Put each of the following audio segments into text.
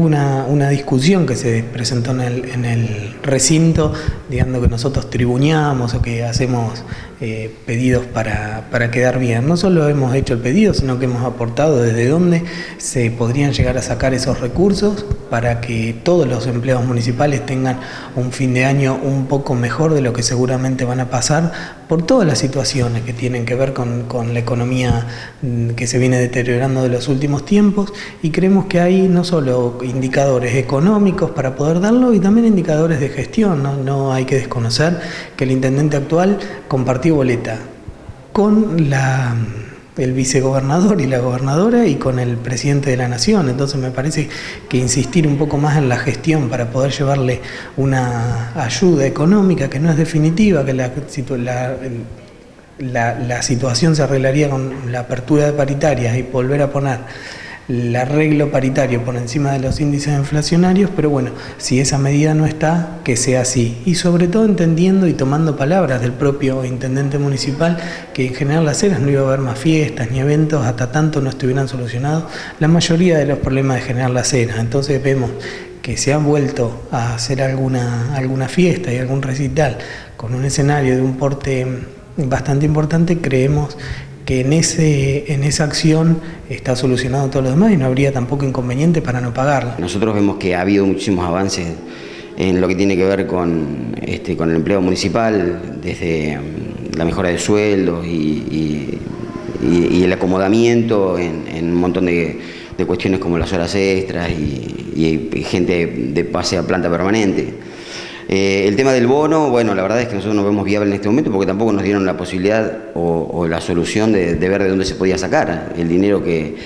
una discusión que se presentó en el recinto, digamos que nosotros tribuñamos o que hacemos pedidos para quedar bien. No solo hemos hecho el pedido, sino que hemos aportado desde dónde se podrían llegar a sacar esos recursos para que todos los empleados municipales tengan un fin de año un poco mejor de lo que seguramente van a pasar por todas las situaciones que tienen que ver con la economía que se viene deteriorando de los últimos tiempos, y creemos que hay no solo indicadores económicos para poder darlo, y también indicadores de gestión. No hay que desconocer que el intendente actual compartió boleta con el vicegobernador y la gobernadora y con el presidente de la Nación. Entonces me parece que insistir un poco más en la gestión para poder llevarle una ayuda económica que no es definitiva, que la situación se arreglaría con la apertura de paritarias y volver a poner el arreglo paritario por encima de los índices inflacionarios, pero bueno, si esa medida no está, que sea así. Y sobre todo entendiendo y tomando palabras del propio intendente municipal, que en General Las Heras no iba a haber más fiestas ni eventos hasta tanto no estuvieran solucionados la mayoría de los problemas de General Las Heras. Entonces vemos que se han vuelto a hacer alguna fiesta y algún recital con un escenario de un porte bastante importante. Creemos que en esa acción está solucionado todo lo demás y no habría tampoco inconveniente para no pagarla. Nosotros vemos que ha habido muchísimos avances en lo que tiene que ver con el empleo municipal, desde la mejora de sueldos y el acomodamiento en un montón de cuestiones como las horas extras y gente de pase a planta permanente. El tema del bono, bueno, la verdad es que nosotros no vemos viable en este momento porque tampoco nos dieron la posibilidad o la solución de ver de dónde se podía sacar el dinero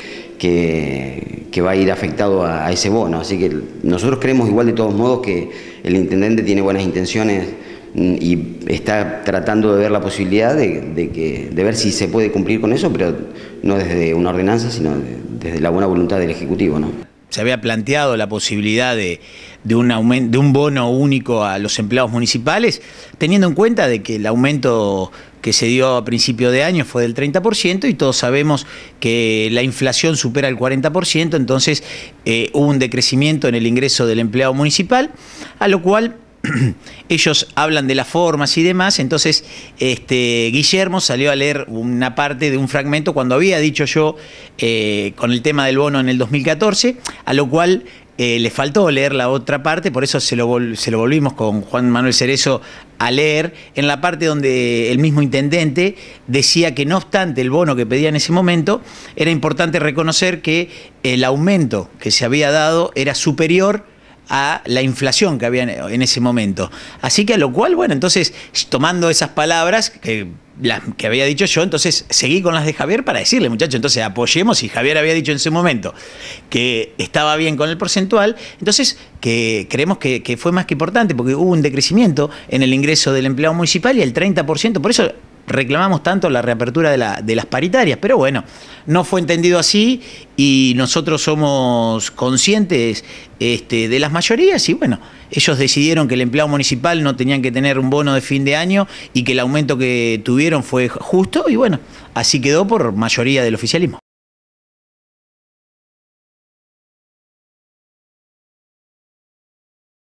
que va a ir afectado a ese bono. Así que nosotros creemos igual de todos modos que el intendente tiene buenas intenciones y está tratando de ver la posibilidad de ver si se puede cumplir con eso, pero no desde una ordenanza, sino desde la buena voluntad del Ejecutivo, ¿no? Se había planteado la posibilidad de un bono único a los empleados municipales, teniendo en cuenta de que el aumento que se dio a principio de año fue del 30% y todos sabemos que la inflación supera el 40%, entonces hubo un decrecimiento en el ingreso del empleado municipal, a lo cual ellos hablan de las formas y demás. Entonces Guillermo salió a leer una parte de un fragmento cuando había dicho yo con el tema del bono en el 2014, a lo cual le faltó leer la otra parte, por eso se lo volvimos con Juan Manuel Cerezo a leer, en la parte donde el mismo intendente decía que no obstante el bono que pedía en ese momento, era importante reconocer que el aumento que se había dado era superior a la inflación que había en ese momento. Así que a lo cual, bueno, entonces tomando esas palabras que había dicho yo, entonces seguí con las de Javier para decirle, muchachos, entonces apoyemos, y Javier había dicho en ese momento que estaba bien con el porcentual, entonces que creemos que fue más que importante porque hubo un decrecimiento en el ingreso del empleado municipal y el 30%, por eso reclamamos tanto la reapertura de las paritarias, pero bueno, no fue entendido así y nosotros somos conscientes de las mayorías y bueno, ellos decidieron que el empleado municipal no tenían que tener un bono de fin de año y que el aumento que tuvieron fue justo y bueno, así quedó por mayoría del oficialismo.